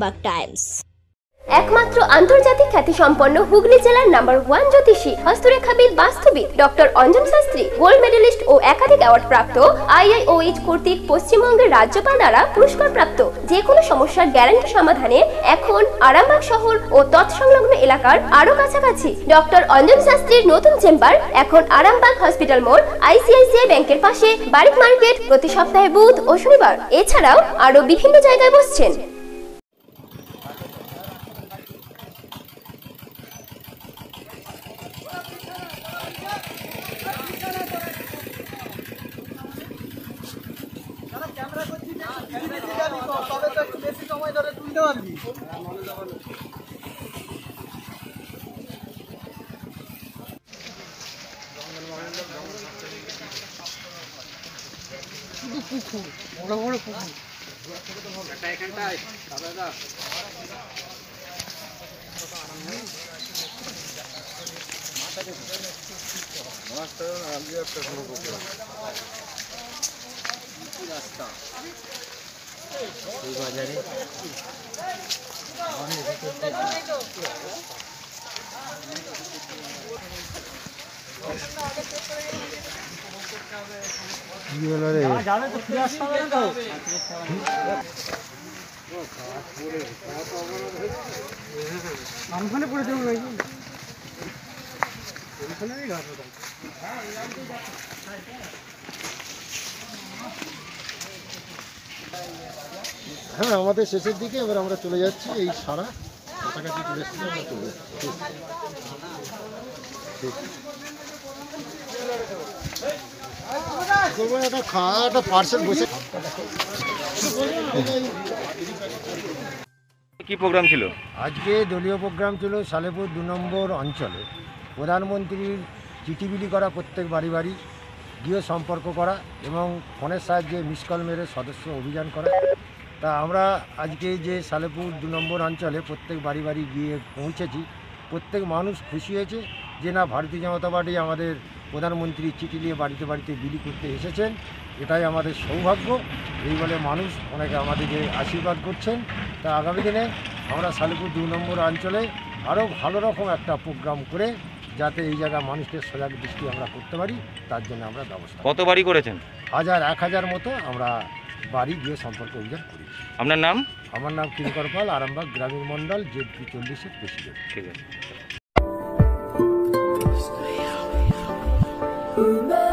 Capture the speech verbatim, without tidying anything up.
Arambagh Times. একমাত্র আন্তর্জাতিক খ্যাতিসম্পন্ন হুগলি জেলার নাম্বার ওয়ান জ্যোতিষী হস্তরেখাবিদ বাস্তুবিদ doctor Anjan Shastri gold medalist ও একাধিক অ্যাওয়ার্ড প্রাপ্ত আইআইওএইচ কর্তৃক পশ্চিমবঙ্গের রাজ্যপাল দ্বারা পুরস্কার প্রাপ্ত যে কোনো সমস্যার গ্যারান্টি সমাধানে এখন আরামবাগ শহর ও তৎসংলগ্ন এলাকার আরো কাছাকাছি ডক্টর অঞ্জন শাস্ত্রীর নতুন চেম্বার এখন আরামবাগ হসপিটাল মোড় আইসিআইসিআই ব্যাংকের পাশে বারিক মার্কেট, প্রতি সপ্তাহে বুধ ও শনিবার। এছাড়াও আরো বিভিন্ন জায়গায় বসছেন। পুকুর বড় বড় পুকুর এখানটায় দাদা রাস্তা এই বাজারে কি হলো রে যাবে তো ফিরে আসতে হবে না তো আমখানে পড়ে যাবো নাকি ওইখানেই ঘাট হ্যাঁ আমাদের শেষের দিকে এবার আমরা চলে যাচ্ছি এই সারা কাছাকাছি চলে এসেছি আমরা চলে যাচ্ছি। একটা খাওয়া একটা পার্সেল বসে কি প্রোগ্রাম ছিল আজকে? দলীয় প্রোগ্রাম ছিল সালেপুর দু নম্বর অঞ্চলে প্রধানমন্ত্রীর চিঠি বিলি করা, প্রত্যেক বাড়ি বাড়ি গিয়ে সম্পর্ক করা এবং ফোনের সাহায্যে মিস কল মেরে সদস্য অভিযান করা। তা আমরা আজকে যে সালেপুর দু নম্বর অঞ্চলে প্রত্যেক বাড়ি বাড়ি গিয়ে পৌঁছেছি, প্রত্যেক মানুষ খুশি হয়েছে যে না ভারতীয় জনতা পার্টি আমাদের প্রধানমন্ত্রীর চিঠি নিয়ে বাড়িতে বাড়িতে বিলি করতে এসেছেন, এটাই আমাদের সৌভাগ্য। এই বলে মানুষ অনেকে আমাদেরকে আশীর্বাদ করছেন। তা আগামী দিনে আমরা সালেপুর দু নম্বর অঞ্চলে আরও ভালো রকম একটা প্রোগ্রাম করে যাতে এই জায়গায় মানুষকে সজাগ দৃষ্টি আমরা করতে পারি তার জন্য আমরা ব্যবস্থা। কত বাড়ি করেছেন? হাজার এক হাজার মতো আমরা বাড়ি গিয়ে সম্পর্ক অভিযান করি। আপনার নাম? আমার নাম কিঙ্কর পাল, আরামবাগ গ্রামীণ মণ্ডল জেডপি চল্লিশের প্রেসিডেন্ট। ঠিক আছে।